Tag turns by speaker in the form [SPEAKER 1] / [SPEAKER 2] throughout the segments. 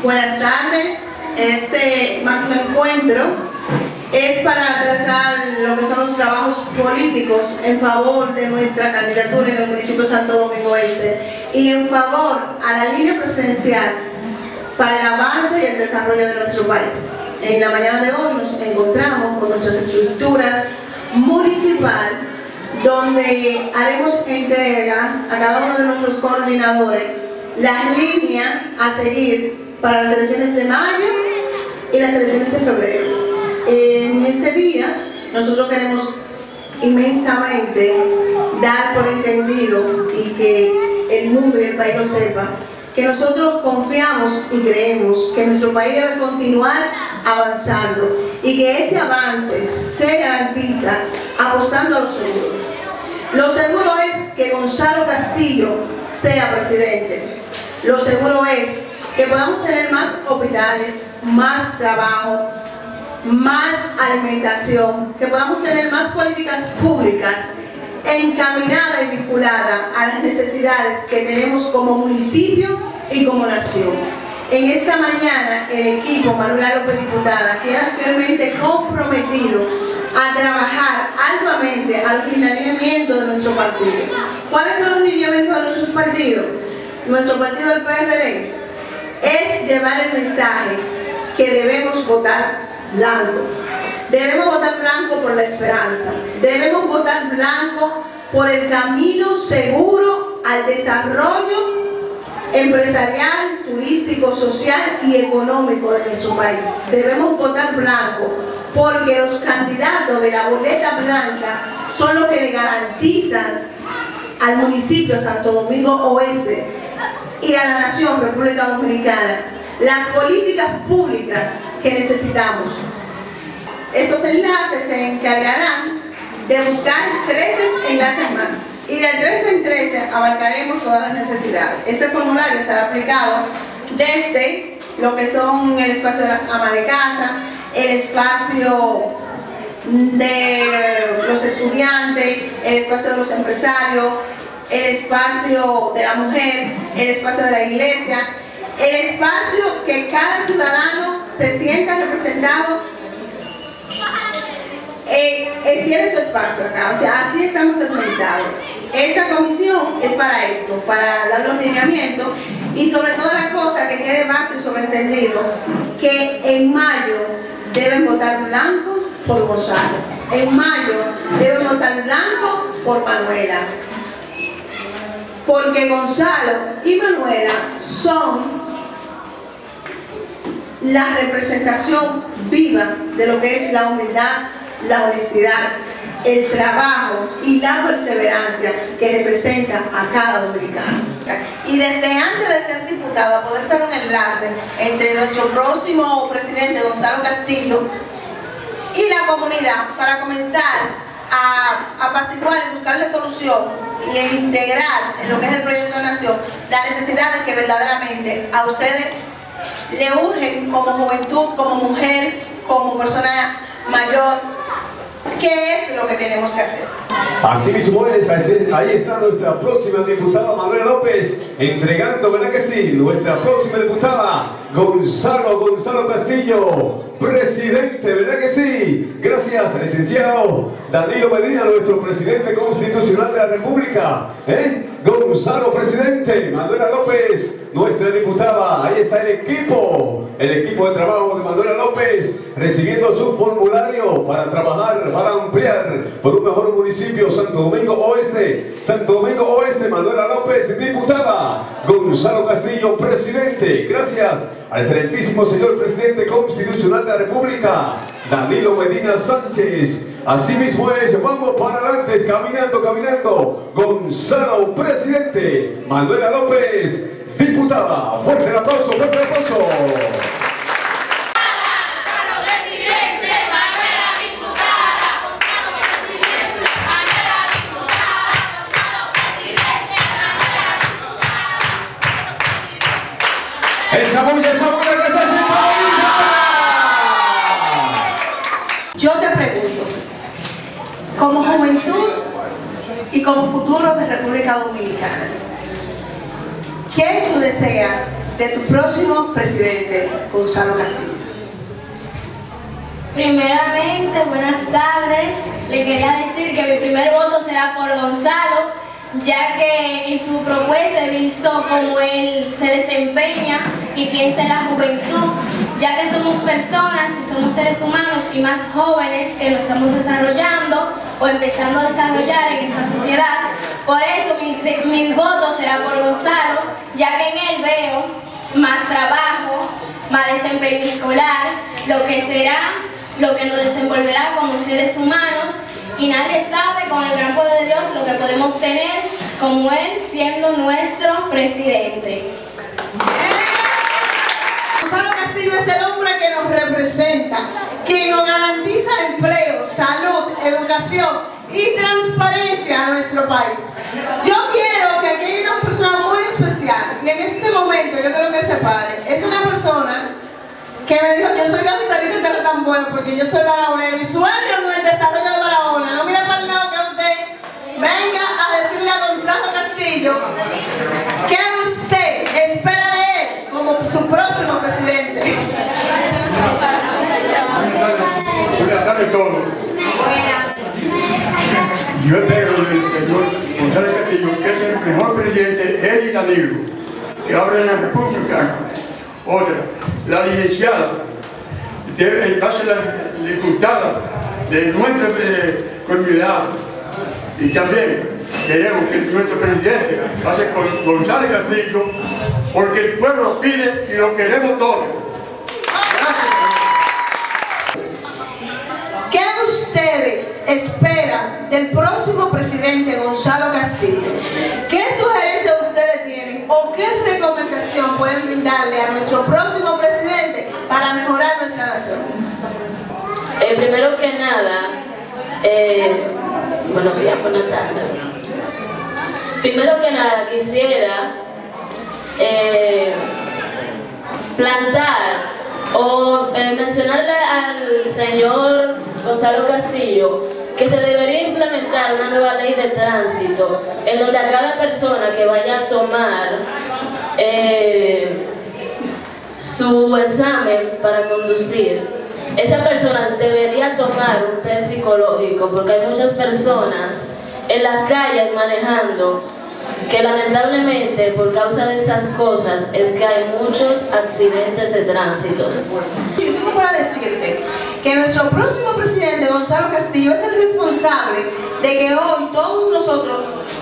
[SPEAKER 1] Buenas tardes. Este magno encuentro es para trazar lo que son los trabajos políticos en favor de nuestra candidatura en el municipio de Santo Domingo Este y en favor a la línea presidencial para el avance y el desarrollo de nuestro país. En la mañana de hoy nos encontramos con nuestras estructuras municipales, donde haremos entrega a cada uno de nuestros coordinadores las líneas a seguir para las elecciones de mayo y las elecciones de febrero. En este día nosotros queremos inmensamente dar por entendido y que el mundo y el país lo sepa, que nosotros confiamos y creemos que nuestro país debe continuar avanzando y que ese avance se garantiza apostando a lo seguro. Lo seguro es que Gonzalo Castillo sea presidente. Lo seguro es que podamos tener más hospitales, más trabajo, más alimentación, que podamos tener más políticas públicas encaminada y vinculada a las necesidades que tenemos como municipio y como nación. En esta mañana el equipo Manuela López Diputada queda firmemente comprometido a trabajar arduamente a los lineamientos de nuestro partido. ¿Cuáles son los lineamientos de nuestros partidos? Nuestro partido del PRD es llevar el mensaje que debemos votar blanco. Debemos votar blanco por la esperanza. Debemos votar blanco por el camino seguro al desarrollo empresarial, turístico, social y económico de nuestro país. Debemos votar blanco porque los candidatos de la boleta blanca son los que le garantizan al municipio Santo Domingo Oeste y a la nación República Dominicana las políticas públicas que necesitamos. Esos enlaces se encargarán de buscar 13 enlaces más y de 13 en 13 abarcaremos todas las necesidades. Este formulario será aplicado desde lo que son el espacio de las amas de casa, el espacio de los estudiantes, el espacio de los empresarios, el espacio de la mujer, el espacio de la iglesia, el espacio que cada ciudadano se sienta representado. Tiene su espacio acá, o sea, así estamos segmentados. Esta comisión es para esto, para dar los lineamientos y sobre toda la cosa que quede base y sobreentendido que en mayo deben votar blanco por Gonzalo, en mayo deben votar blanco por Manuela, porque Gonzalo y Manuela son la representación viva de lo que es la humildad, la honestidad, el trabajo y la perseverancia que representa a cada dominicano. Y desde antes de ser diputado, a poder ser un enlace entre nuestro próximo presidente Gonzalo Castillo y la comunidad para comenzar a apaciguar y buscarle solución y a integrar en lo que es el proyecto de nación las necesidades que verdaderamente a ustedes le urgen como juventud, como mujer, como persona mayor. ¿Qué es lo que tenemos que hacer?
[SPEAKER 2] Así mismo es, ahí está nuestra próxima diputada Manuela López, entregando, ¿verdad que sí? Nuestra próxima diputada Gonzalo Castillo, presidente, ¿verdad que sí? Gracias, licenciado Danilo Medina, nuestro presidente constitucional de la República. Gonzalo, presidente, Manuela López, nuestra diputada. Ahí está el equipo de trabajo de Manuela López, recibiendo su formulario para trabajar, para ampliar por un mejor municipio, Santo Domingo Oeste. Santo Domingo Oeste, Manuela López, diputada. Gonzalo Castillo, presidente. Gracias al excelentísimo señor presidente constitucional de la República, Danilo Medina Sánchez. Así mismo es, vamos para adelante, caminando. Gonzalo, presidente. Manuela López, diputada. Fuerte el aplauso, fuerte el aplauso. Esa bulla que está sin favorita.
[SPEAKER 1] Yo te pregunto, como juventud como futuro de República Dominicana. ¿Qué tú deseas de tu próximo presidente, Gonzalo Castillo?
[SPEAKER 3] Primeramente, buenas tardes. Le quería decir que mi primer voto será por Gonzalo, ya que en su propuesta he visto cómo él se desempeña y piensa en la juventud, ya que somos personas y somos seres humanos y más jóvenes que nos estamos desarrollando o empezando a desarrollar en esta sociedad. Por eso mi voto será por Gonzalo, ya que en él veo más trabajo, más desempeño escolar, lo que nos desenvolverá como seres humanos, y nadie sabe con el gran poder de Dios lo que podemos obtener como él siendo nuestro presidente.
[SPEAKER 1] Gonzalo Castillo es el hombre que nos representa, que nos garantiza empleo, salud, educación y transparencia a nuestro país. Yo quiero que aquí hay una persona muy especial, y en este momento yo creo que él se pare. Es una persona que me dijo: yo soy Gonzalito y te lo tan bueno porque yo soy barahonero y sueño en el desarrollo de Barahona. No mire para el lado que usted venga a decirle a Gonzalo Castillo que usted espera de él como su próximo presidente.
[SPEAKER 4] Buenas tardes a todos. Yo espero del señor Gonzalo Castillo que es el mejor presidente, él y Danilo, que abren la República. Otra, la licenciada, va a ser la diputada de nuestra comunidad, y también queremos que nuestro presidente va a ser con Gonzalo Castillo, porque el pueblo lo pide y lo queremos todos. Gracias.
[SPEAKER 1] ¿Qué ustedes esperan del próximo presidente Gonzalo Castillo? ¿Qué sugerencias ustedes tienen o qué recomendación pueden brindarle a nuestro próximo presidente para mejorar nuestra nación?
[SPEAKER 5] Primero que nada, buenos días, buenas tardes. Primero que nada quisiera plantar o mencionarle al señor Gonzalo Castillo que se debería implementar una nueva ley de tránsito en donde a cada persona que vaya a tomar su examen para conducir, esa persona debería tomar un test psicológico, porque hay muchas personas en las calles manejando que lamentablemente por causa de esas cosas es que hay muchos accidentes de tránsito.
[SPEAKER 1] Yo tengo para decirte que nuestro próximo presidente Gonzalo Castillo es el responsable de que hoy todos nosotros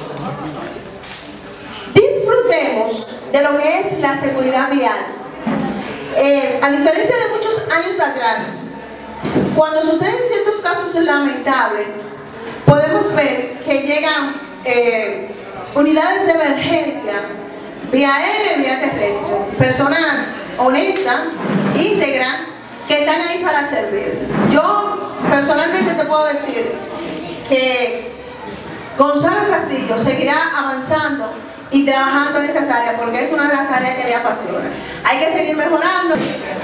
[SPEAKER 1] disfrutemos de lo que es la seguridad vial. A diferencia de muchos años atrás, cuando suceden ciertos casos lamentables, podemos ver que llegan unidades de emergencia, vía aérea y vía terrestre, personas honestas, íntegras, que están ahí para servir. Yo personalmente te puedo decir que Gonzalo Castillo seguirá avanzando y trabajando en esas áreas, porque es una de las áreas que le apasiona. Hay que seguir mejorando.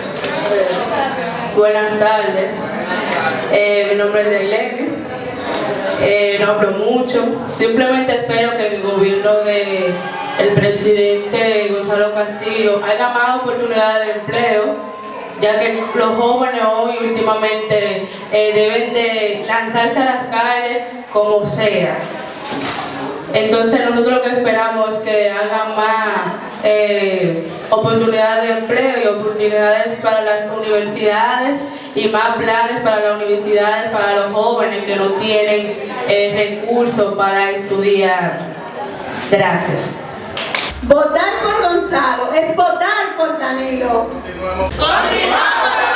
[SPEAKER 6] Buenas tardes, mi nombre es Dailene. No hablo mucho, simplemente espero que el gobierno del presidente Gonzalo Castillo haya más oportunidades de empleo, ya que los jóvenes hoy últimamente deben de lanzarse a las calles como sea. Entonces nosotros lo que esperamos es que hagan más oportunidades de empleo y oportunidades para las universidades y más planes para las universidades para los jóvenes que no tienen recursos para estudiar. Gracias.
[SPEAKER 1] Votar por Gonzalo es votar por Danilo.
[SPEAKER 3] ¡Continuamos!